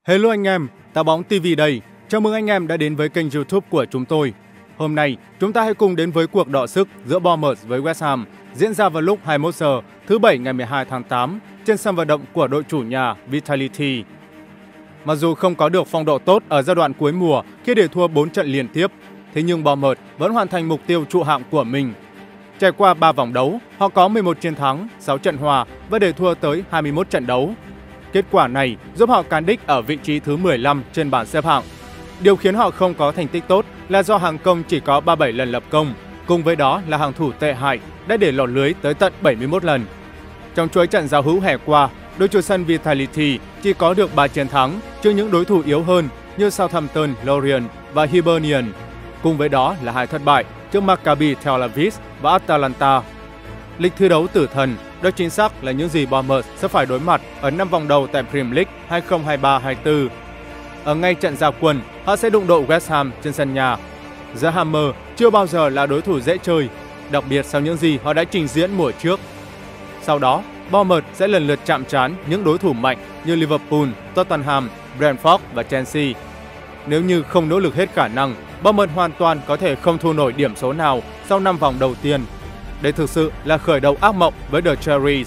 Hello anh em, Tá Bóng TV đây. Chào mừng anh em đã đến với kênh YouTube của chúng tôi. Hôm nay, chúng ta hãy cùng đến với cuộc đọ sức giữa Bournemouth với West Ham diễn ra vào lúc 21 giờ thứ Bảy ngày 12 tháng 8 trên sân vận động của đội chủ nhà Vitality. Mặc dù không có được phong độ tốt ở giai đoạn cuối mùa khi để thua 4 trận liên tiếp, thế nhưng Bournemouth vẫn hoàn thành mục tiêu trụ hạng của mình. Trải qua 3 vòng đấu, họ có 11 chiến thắng, 6 trận hòa và để thua tới 21 trận đấu. Kết quả này giúp họ cán đích ở vị trí thứ 15 trên bảng xếp hạng. Điều khiến họ không có thành tích tốt là do hàng công chỉ có 37 lần lập công, cùng với đó là hàng thủ tệ hại đã để lọt lưới tới tận 71 lần. Trong chuỗi trận giao hữu hè qua, đội chủ sân Vitality chỉ có được 3 chiến thắng trước những đối thủ yếu hơn như Southampton, Lorient và Hibernian. Cùng với đó là 2 thất bại trước Maccabi Tel Aviv và Atalanta. Lịch thi đấu tử thần, đó chính xác là những gì Bournemouth sẽ phải đối mặt ở 5 vòng đầu tại Premier League 2023-24. Ở ngay trận ra quân, họ sẽ đụng độ West Ham trên sân nhà. The Hammer chưa bao giờ là đối thủ dễ chơi, đặc biệt sau những gì họ đã trình diễn mùa trước. Sau đó, Bournemouth sẽ lần lượt chạm trán những đối thủ mạnh như Liverpool, Tottenham, Brentford và Chelsea. Nếu như không nỗ lực hết khả năng, Bournemouth hoàn toàn có thể không thu nổi điểm số nào sau 5 vòng đầu tiên. Đây thực sự là khởi đầu ác mộng với The Cherries.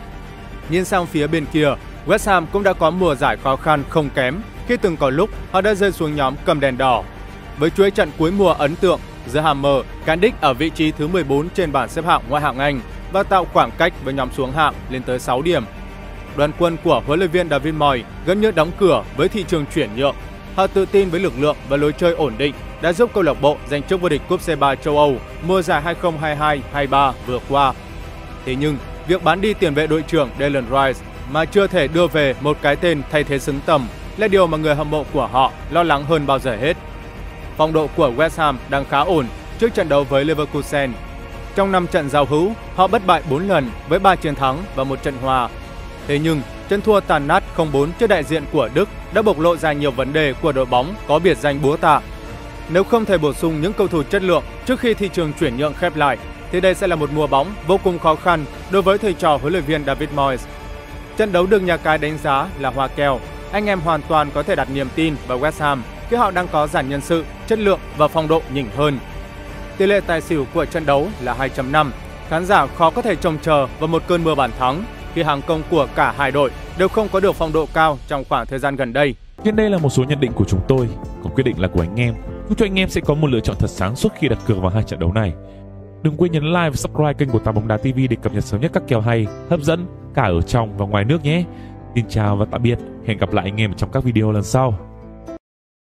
Nhìn sang phía bên kia, West Ham cũng đã có mùa giải khó khăn không kém khi từng có lúc họ đã rơi xuống nhóm cầm đèn đỏ. Với chuỗi trận cuối mùa ấn tượng, The Hammer cán đích ở vị trí thứ 14 trên bảng xếp hạng ngoại hạng Anh và tạo khoảng cách với nhóm xuống hạng lên tới 6 điểm. Đoàn quân của huấn luyện viên David Moyes gần như đóng cửa với thị trường chuyển nhượng. Họ tự tin với lực lượng và lối chơi ổn định đã giúp câu lạc bộ giành chức vô địch cúp C3 châu Âu mùa giải 2022-23 vừa qua. Thế nhưng, việc bán đi tiền vệ đội trưởng Declan Rice mà chưa thể đưa về một cái tên thay thế xứng tầm là điều mà người hâm mộ của họ lo lắng hơn bao giờ hết. Phong độ của West Ham đang khá ổn trước trận đấu với Leverkusen. Trong 5 trận giao hữu, họ bất bại 4 lần với 3 chiến thắng và 1 trận hòa. Thế nhưng, trận thua tàn nát 0-4 trước đại diện của Đức đã bộc lộ ra nhiều vấn đề của đội bóng có biệt danh búa tạ. Nếu không thể bổ sung những cầu thủ chất lượng trước khi thị trường chuyển nhượng khép lại, thì đây sẽ là một mùa bóng vô cùng khó khăn đối với thầy trò huấn luyện viên David Moyes. Trận đấu được nhà cái đánh giá là hoa kèo. Anh em hoàn toàn có thể đặt niềm tin vào West Ham khi họ đang có dàn nhân sự, chất lượng và phong độ nhỉnh hơn. Tỷ lệ tài xỉu của trận đấu là 2.5. Khán giả khó có thể trông chờ vào một cơn mưa bàn thắng khi hàng công của cả hai đội đều không có được phong độ cao trong khoảng thời gian gần đây. Trên đây là một số nhận định của chúng tôi, còn quyết định là của anh em. Chúc cho anh em sẽ có một lựa chọn thật sáng suốt khi đặt cược vào hai trận đấu này. Đừng quên nhấn like và subscribe kênh của Tá Bóng Đá TV để cập nhật sớm nhất các kèo hay, hấp dẫn cả ở trong và ngoài nước nhé. Xin chào và tạm biệt, hẹn gặp lại anh em trong các video lần sau.